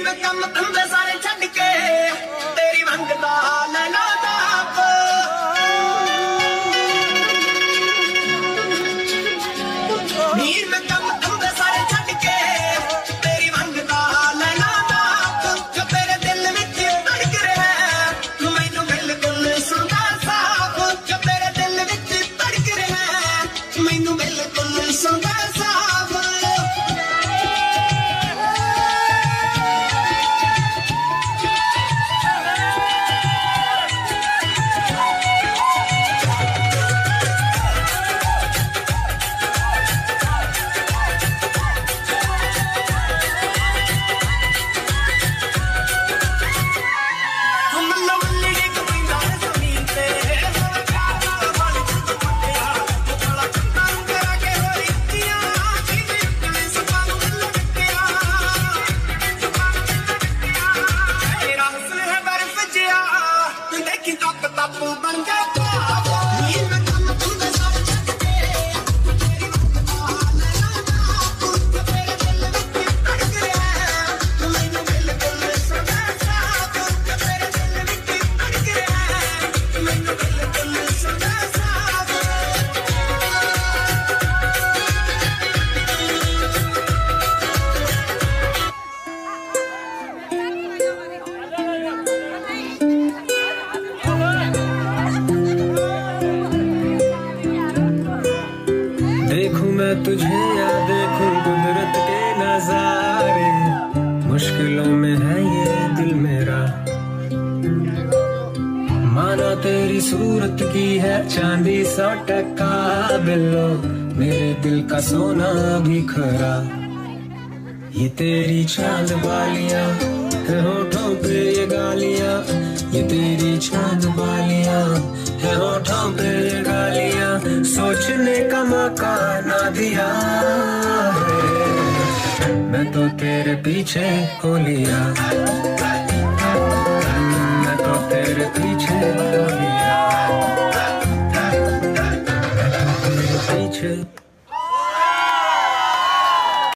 मैं कम धंधे सारे छड़ के तेरी मंगदा लैला दाप मीर में कम धंधे सारे छड़ के तेरी मंगदा लैला दाप जो तेरे दिल विच धड़क रहा है मैनू बिल्कुल सुनदा साफ जो तेरे दिल विच धड़क रहा है मैनू बिल्कुल सुनदा साफ तुझे या देखूं कुदरत के नजारे मुश्किलों में है ये दिल मेरा माना तेरी सूरत की है चांदी 100% बिल्लो मेरे दिल का सोना भी खरा ये तेरी चांद वालियां है होठों पे ये गालियां ये तेरी चांद वालियां है होठों पे ये गालियां सोचने का मौका ना दिया है मैं तो तेरे पीछे हो लिया